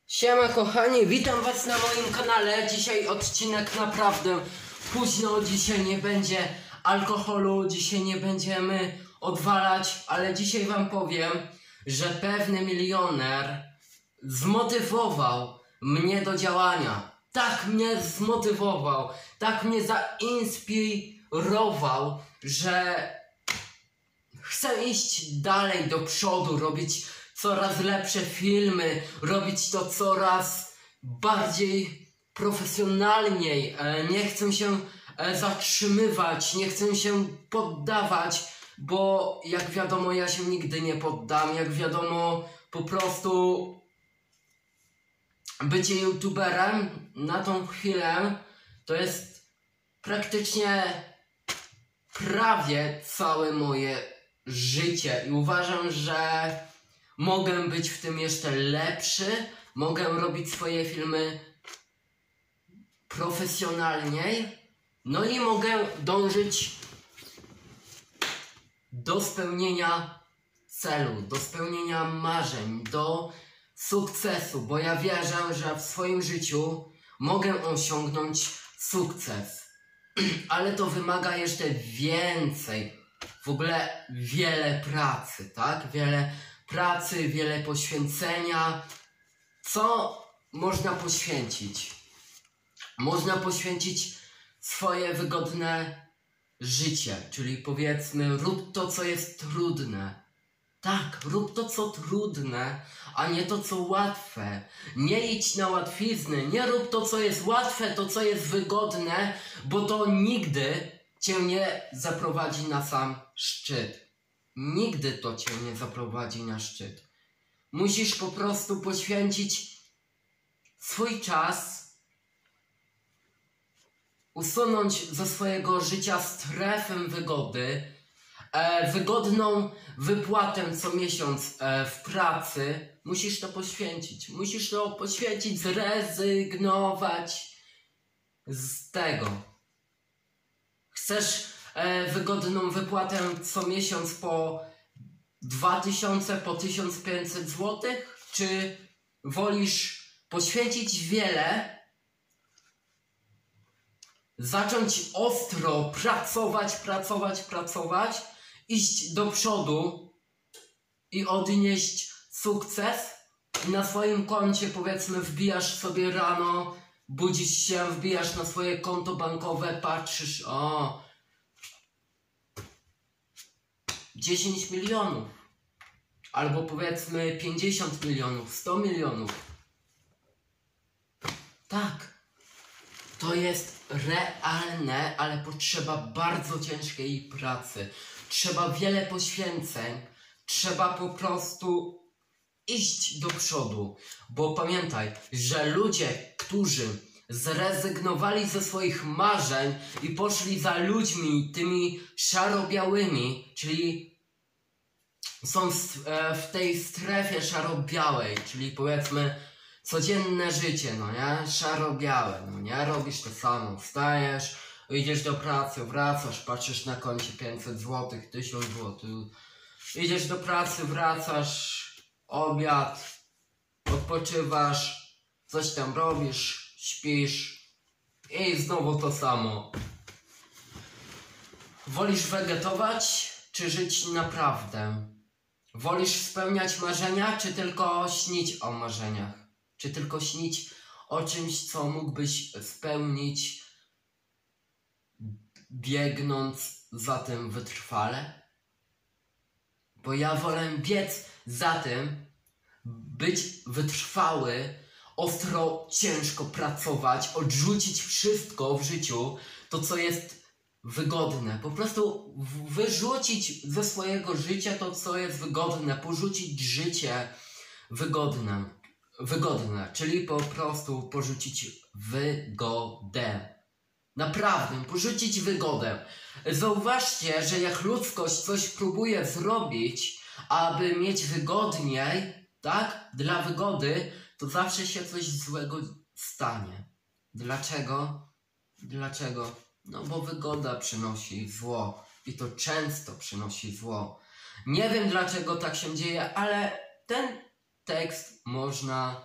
Siema kochani, witam was na moim kanale. Dzisiaj odcinek naprawdę późno, dzisiaj nie będzie alkoholu, dzisiaj nie będziemy odwalać, ale dzisiaj wam powiem, że pewny milioner zmotywował mnie do działania. Tak mnie zmotywował, tak mnie zainspirował, że chcę iść dalej do przodu, robić coraz lepsze filmy, robić to coraz bardziej profesjonalniej. Nie chcę się zatrzymywać, nie chcę się poddawać, bo jak wiadomo ja się nigdy nie poddam. Jak wiadomo po prostu bycie youtuberem na tą chwilę to jest praktycznie prawie całe moje życie i uważam, że mogę być w tym jeszcze lepszy, mogę robić swoje filmy profesjonalniej, no i mogę dążyć do spełnienia celu, do spełnienia marzeń, do sukcesu, bo ja wierzę, że w swoim życiu mogę osiągnąć sukces, ale to wymaga jeszcze więcej, w ogóle wiele pracy, tak? Wiele pracy, wiele poświęcenia. Co można poświęcić? Można poświęcić swoje wygodne życie, czyli powiedzmy rób to, co jest trudne. Tak, rób to, co trudne, a nie to, co łatwe. Nie idź na łatwizny, nie rób to, co jest łatwe, to, co jest wygodne, bo to nigdy cię nie zaprowadzi na sam szczyt. Nigdy to cię nie zaprowadzi na szczyt. Musisz po prostu poświęcić swój czas, usunąć ze swojego życia strefę wygody, wygodną wypłatę co miesiąc w pracy. Musisz to poświęcić. Musisz to poświęcić, zrezygnować z tego. Chcesz wygodną wypłatę co miesiąc po 2000, po 1500 zł? Czy wolisz poświęcić wiele, zacząć ostro pracować, iść do przodu i odnieść sukces i na swoim koncie powiedzmy wbijasz sobie rano, budzisz się, wbijasz na swoje konto bankowe, patrzysz, o 10 milionów albo powiedzmy 50 milionów, 100 milionów. Tak, to jest realne, ale potrzeba bardzo ciężkiej pracy. Trzeba wiele poświęceń, trzeba po prostu iść do przodu, bo pamiętaj, że ludzie, którzy zrezygnowali ze swoich marzeń i poszli za ludźmi tymi szaro-białymi, czyli są w tej strefie szaro-białej, czyli powiedzmy codzienne życie, no nie? Szaro-białe, no nie? Robisz to samo, wstajesz, idziesz do pracy, wracasz, patrzysz na koncie 500 zł, 1000 zł, idziesz do pracy, wracasz, obiad, odpoczywasz, coś tam robisz, śpisz i znowu to samo. Wolisz wegetować, czy żyć naprawdę? Wolisz spełniać marzenia, czy tylko śnić o marzeniach? Czy tylko śnić o czymś, co mógłbyś spełnić, biegnąc za tym wytrwale? Bo ja wolę biec za tym, być wytrwały, ostro, ciężko pracować, odrzucić wszystko w życiu, to co jest wygodne. Po prostu wyrzucić ze swojego życia to, co jest wygodne, porzucić życie wygodne, czyli po prostu porzucić wygodę. Naprawdę, porzucić wygodę. Zauważcie, że jak ludzkość coś próbuje zrobić, aby mieć wygodniej, tak, dla wygody, to zawsze się coś złego stanie. Dlaczego? Dlaczego? No bo wygoda przynosi zło i to często przynosi zło. Nie wiem dlaczego tak się dzieje, ale ten tekst można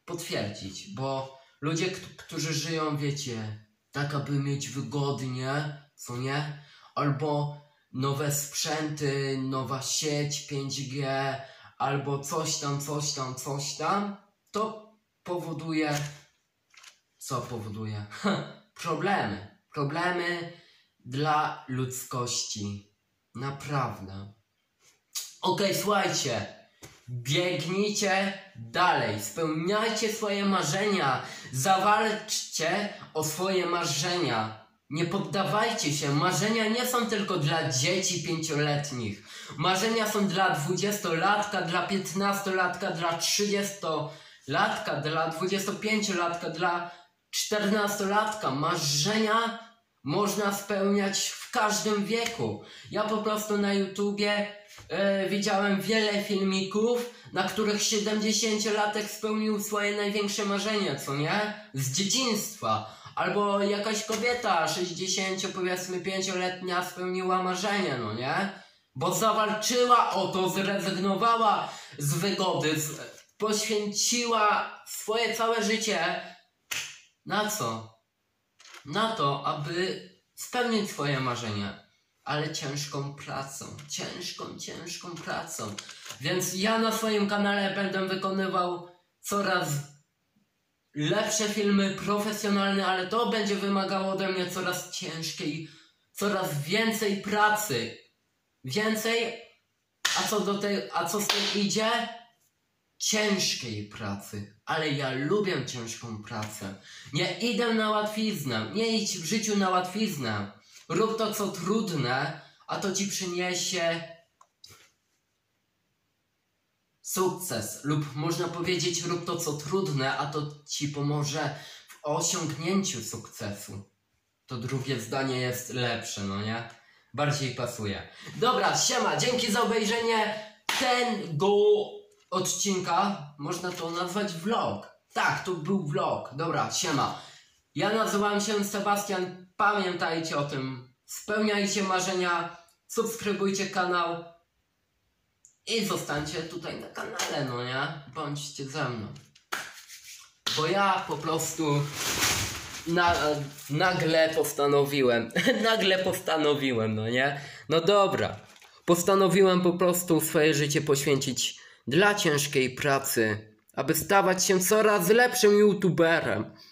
potwierdzić, bo ludzie, którzy żyją, wiecie, tak aby mieć wygodnie, co nie? Albo nowe sprzęty, nowa sieć 5G, albo coś tam, to powoduje... Co powoduje? Problemy. Problemy dla ludzkości. Naprawdę. Okej, słuchajcie. Biegnijcie dalej. Spełniajcie swoje marzenia. Zawalczcie o swoje marzenia. Nie poddawajcie się. Marzenia nie są tylko dla dzieci 5-letnich. Marzenia są dla 20-latka, dla 15-latka, dla 30-latka, dla 25-latka, dla 14-latka. Marzenia można spełniać w każdym wieku. Ja po prostu na YouTubie widziałem wiele filmików, na których 70-latek spełnił swoje największe marzenia, co nie? Z dzieciństwa. Albo jakaś kobieta 65-letnia spełniła marzenia, no nie? Bo zawalczyła o to, zrezygnowała z wygody, poświęciła swoje całe życie. Na co? Na to, aby spełnić swoje marzenia. Ale ciężką pracą. Ciężką pracą. Więc ja na swoim kanale będę wykonywał coraz lepsze filmy, profesjonalne, ale to będzie wymagało ode mnie coraz ciężkiej, coraz więcej pracy. Więcej, a co z tym idzie? Ciężkiej pracy. Ale ja lubię ciężką pracę. Nie idę na łatwiznę. Nie idź w życiu na łatwiznę. Rób to, co trudne, a to ci przyniesie sukces. Lub można powiedzieć, rób to, co trudne, a to ci pomoże w osiągnięciu sukcesu. To drugie zdanie jest lepsze, no nie? Bardziej pasuje. Dobra, siema, dzięki za obejrzenie tego odcinka. Można to nazwać vlog. Tak, to był vlog. Dobra, siema. Ja nazywam się Sebastian. Pamiętajcie o tym. Spełniajcie marzenia. Subskrybujcie kanał. I zostańcie tutaj na kanale, no nie? Bądźcie ze mną. Bo ja po prostu nagle postanowiłem, no nie? No dobra. Postanowiłem po prostu swoje życie poświęcić dla ciężkiej pracy, aby stawać się coraz lepszym youtuberem.